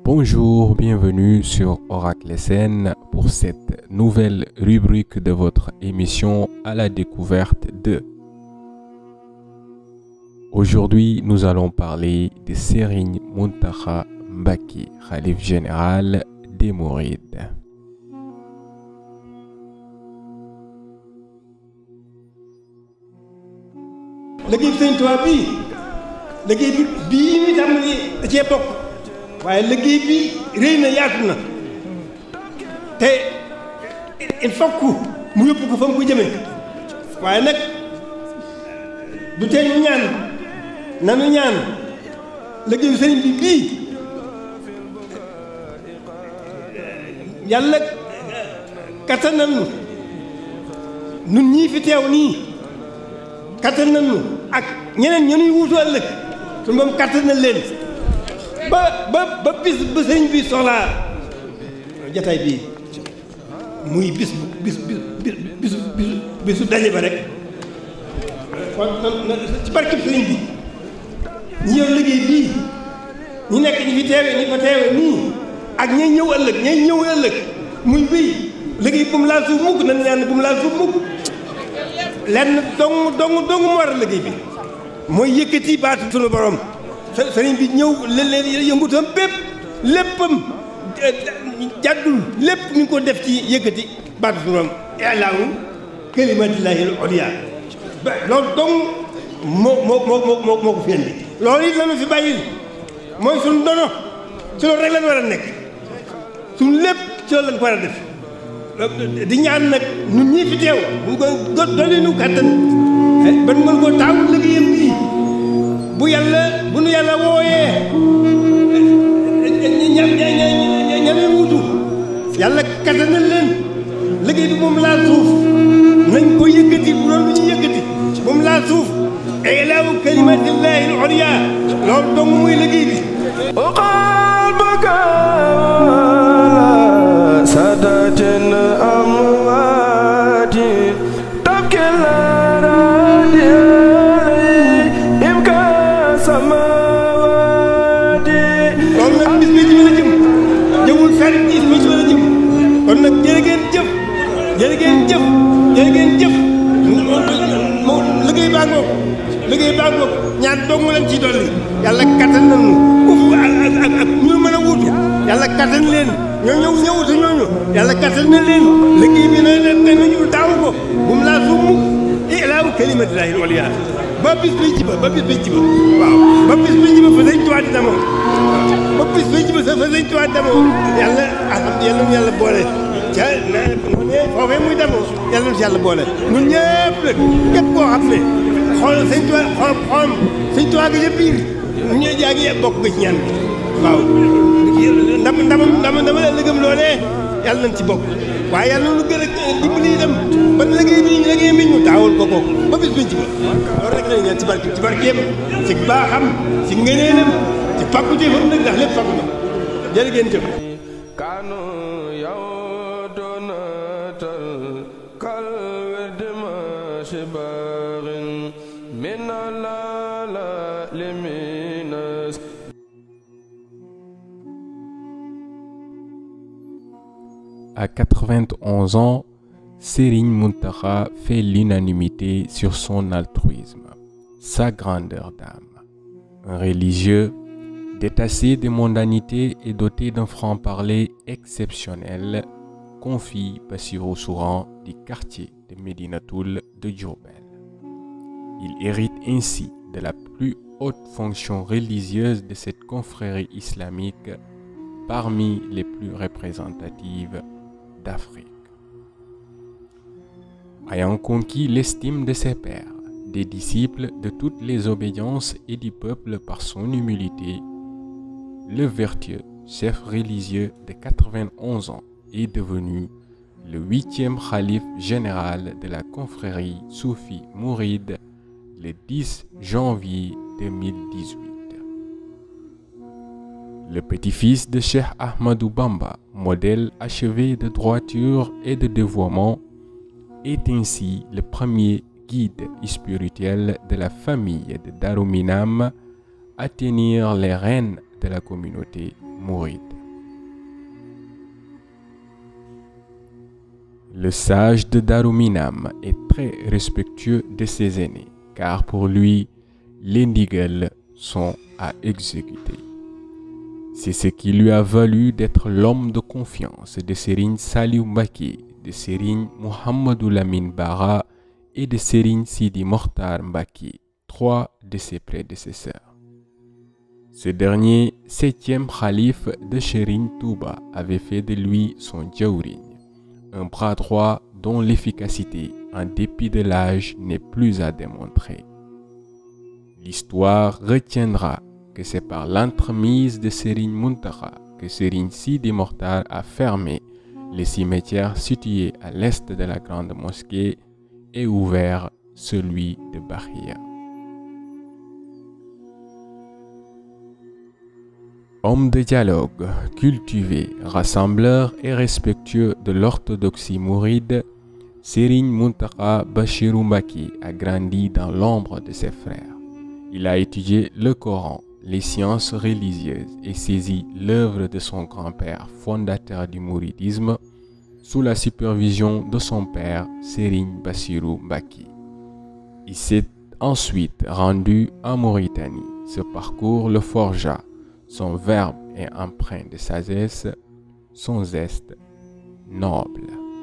Bonjour, bienvenue sur Oracle SN pour cette nouvelle rubrique de votre émission à la découverte de. Aujourd'hui, nous allons parler de Serigne Mountakha Mbacké, khalife général des Mourides. liggéey bi Sëñ Tuubaa liggéey bii ñu tàmbali da cee bokk waaye liggéey bi rëy na yaatu na te il faut que mu yóbbu ko fa mu ko jëmee waaye nag du tee ñu nanu ñaan liggéeyu sëriñ bi bii yàlla kattan nañu nun ñii fi teew nii kattan nañu ak ñeneen ñenuy wuutu ëllëg su moom kattan na leen ba bis ba sëriñ bi soxlaa jataay bii muy bisu daje ba rek kon ci barkeb sëriñ bi ñi yor liggéey bii ñi nekk ñi fi teewe ñi fa teewe nii ak ñay ñëw ëllëg muy wéy liggéey bu mu laal suuf mukk nan ñaan bu mu laal suuf mukk lenn dong mu war a liggéey bi mooy yëkkati baatu sunu borom sëriñ bi ñëw leen yëngutam léppam jàddul lépp mi ngi ko def ci yëkkati baatu sunu borom i'laahu kalimatillahi al-ulya loolu dong moo ko fi indi loolu it lañu fi bàyyil mooy suñu dono ci loolu rek lañ war a nekk suñu lépp ci loolu lañ ko war a def di ñaan nag ñun ñii fi teew ñu ko dolli nu kàttan ba nu mën koo taawul liggéeyam bii bu nu yàlla wooyee ña leen wutu yàlla kattanal leen liggéey bi moom laal suuf nañ ko yëkkati bu doon lu ñu yëkkati moom laal suuf i'laahu kalimatillahi al-ulya loolu dong muy liggéey bi سادة أموات تبكي الأراضي عليهم كالسماوات kon nag bis bi ci la jëm jëmul fenn bis bi ci la jëm kon nag jërë ngeen jëf moo liggéey baa ngoog ñaan dong leen ci dolli yàlla kattan nañu ak ñu mën a wuutu yàlla kattan leen ñoo ñëwutu ñooñu yàlla kattan na leen liggéey bi nañu daaw ko bu mu laa suuf mukk i'laahu kalimatillahi al-ulya ba bis bi ci ba waaw ba bis bi ci ba fa Sëñ Tuubaa di demoo ba bis bi ci ba fa Sëñ Tuubaa di demoo yàlla alhamdulilah nu yàlla boole ca foofee muy demoo yàlla nu si yàlla boole ñun ñëpp nag képp koo xam ne xool Sëñ Tuubaa Sëñ Tuubaa ga ca biir ñu jaa ngi bokk nga ci ñaan bi waaw ndama la lëgëm loolee yàlla nañ ci bokk waaye yàlla nu gën a dimbali dem ba liggéey bi ñu taawul ko bokk ba bis biñ ci ba loolu rek lañ ñaan ci barkeem ci baaxam ci ngëneelam ci fàgguteefam nag ndax lépp fàggu na jërë ngeen jëf كانوا يودون كالورد مشباغ من العالمين. À 91 ans, Serigne Mountakha fait l'unanimité sur son altruisme, sa grandeur d'âme. Un religieux détaché des mondanités et doté d'un franc-parler exceptionnel, confie Bassirou Souran du quartier de Médinatoul de Diourbel. Il hérite ainsi de la plus haute fonction religieuse de cette confrérie islamique parmi les plus représentatives d'Afrique. Ayant conquis l'estime de ses pairs, des disciples de toutes les obédiences et du peuple par son humilité, le vertueux chef religieux de 91 ans est devenu le 8e khalife général de la confrérie soufie mouride le 10 janvier 2018. Le petit-fils de Cheikh Ahmadou Bamba, modèle achevé de droiture et de dévouement, est ainsi le premier guide spirituel de la famille de Darou Minam à tenir les rênes de la communauté mouride. Le sage de Darou Minam est très respectueux de ses aînés, car pour lui, les ndigal sont à exécuter. C'est ce qui lui a valu d'être l'homme de confiance de Serigne Saliou Mbacké, de Serigne Mouhamadou Lamine Bara et de Serigne Sidi Mokhtar Mbacké, 3 de ses prédécesseurs. Ce dernier, 7e khalife de Serigne Touba, avait fait de lui son djawriñ, un bras droit dont l'efficacité, en dépit de l'âge, n'est plus à démontrer. L'histoire retiendra que c'est par l'entremise de Serigne Mountakha que Serigne Sidi Mokhtar a fermé les cimetières situés à l'est de la grande mosquée et ouvert celui de Bakhia. Homme de dialogue, cultivé, rassembleur et respectueux de l'orthodoxie mouride, Serigne Mountakha Bachirou Mbacké a grandi dans l'ombre de ses frères. Il a étudié le Coran, les sciences religieuses et saisi l'œuvre de son grand-père, fondateur du mouridisme, sous la supervision de son père, Serigne Bassirou Mbacké. Il s'est ensuite rendu en Mauritanie. Ce parcours le forgea. Son verbe est empreint de sagesse, son zeste noble.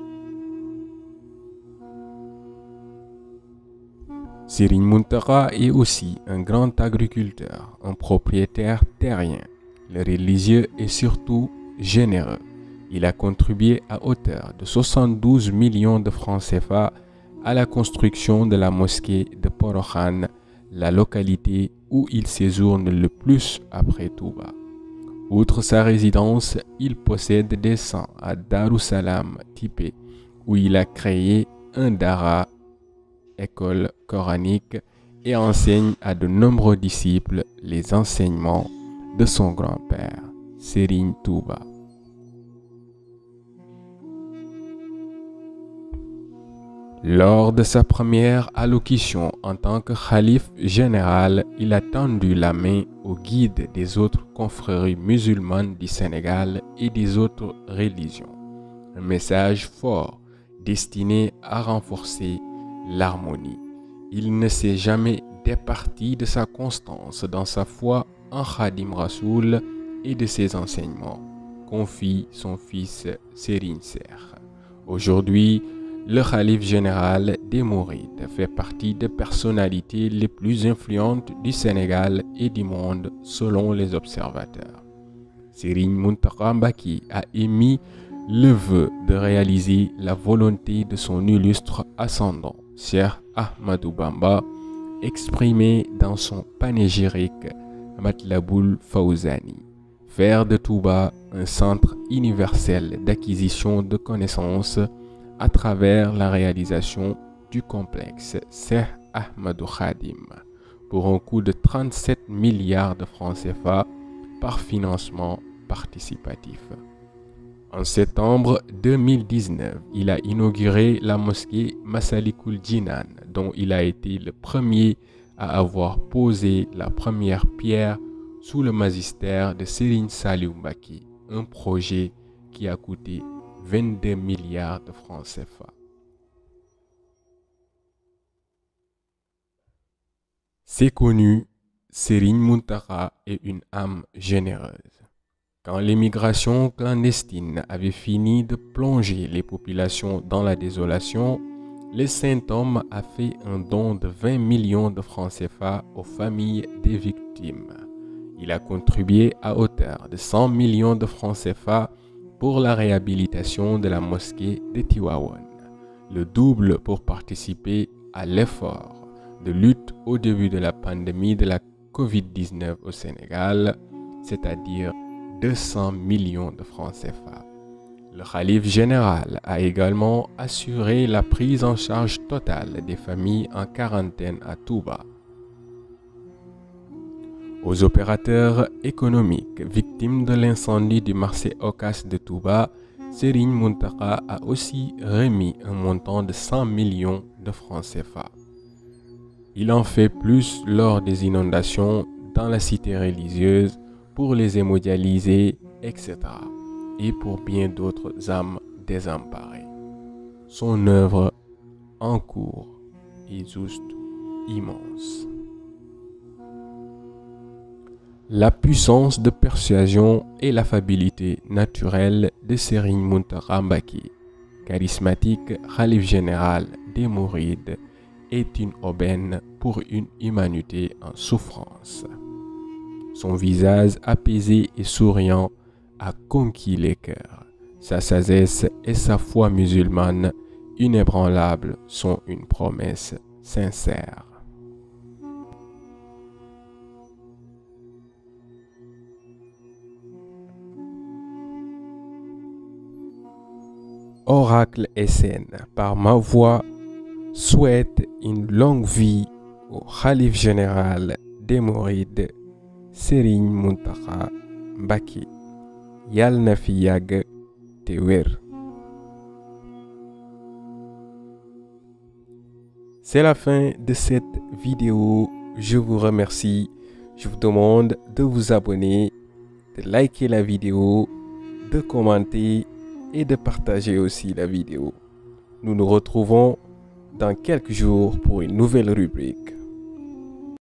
Serigne Mountakha est aussi un grand agriculteur, un propriétaire terrien. Le religieux est surtout généreux. Il a contribué à hauteur de 72 millions de francs CFA à la construction de la mosquée de Porokhane, la localité où il séjourne le plus après Touba. Outre sa résidence, il possède des sangs à Darou Salam Tipé, où il a créé un dara, école coranique, et enseigne à de nombreux disciples les enseignements de son grand-père, Serigne Touba. Lors de sa première allocution en tant que khalife général, il a tendu la main aux guides des autres confréries musulmanes du Sénégal et des autres religions. Un message fort destiné à renforcer l'harmonie. Il ne s'est jamais départi de sa constance dans sa foi en Khadim Rassoul et de ses enseignements, confie son fils Serigne Cheikh. Aujourd'hui, le khalife général des Mourides fait partie des personnalités les plus influentes du Sénégal et du monde selon les observateurs. Serigne Mountakha Mbacké a émis le vœu de réaliser la volonté de son illustre ascendant, Cheikh Ahmadou Bamba, exprimé dans son panégyrique Matlaboul Fawzani, faire de Touba un centre universel d'acquisition de connaissances à travers la réalisation du complexe Cheikh Ahmadou Khadim pour un coût de 37 milliards de francs CFA par financement participatif. En septembre 2019, il a inauguré la mosquée Massalikul Jinan, dont il a été le premier à avoir posé la première pierre sous le magistère de Serigne Saliou Mbacké, un projet qui a coûté 22 milliards de francs CFA. C'est connu, Serigne Mountakha est une âme généreuse. Quand l'émigration clandestine avait fini de plonger les populations dans la désolation, le saint homme a fait un don de 20 millions de francs CFA aux familles des victimes. Il a contribué à hauteur de 100 millions de francs CFA pour la réhabilitation de la mosquée de Tivaouane, le double pour participer à l'effort de lutte au début de la pandémie de la Covid-19 au Sénégal, c'est-à-dire 200 millions de francs CFA. Le khalife général a également assuré la prise en charge totale des familles en quarantaine à Touba. Aux opérateurs économiques victimes de l'incendie du marché Ocass de Touba, Serigne Mountakha a aussi remis un montant de 100 millions de francs CFA. Il en fait plus lors des inondations dans la cité religieuse, pour les hémodialysés, etc. et pour bien d'autres âmes désemparées. son œuvre en cours est juste immense. La puissance de persuasion et l'affabilité naturelle de Serigne Mountakha Mbacké, charismatique khalife général des Mourides, est une aubaine pour une humanité en souffrance. Son visage apaisé et souriant a conquis les cœurs. Sa sagesse et sa foi musulmane inébranlables sont une promesse sincère. Oracle SN, par ma voix, souhaite une longue vie au khalife général des Mourides, Serigne Mountakha Mbacké. Yal na fi yàgg te wér. C'est la fin de cette vidéo. Je vous remercie. Je vous demande de vous abonner, de liker la vidéo, de commenter et de partager aussi la vidéo. Nous nous retrouvons dans quelques jours pour une nouvelle rubrique.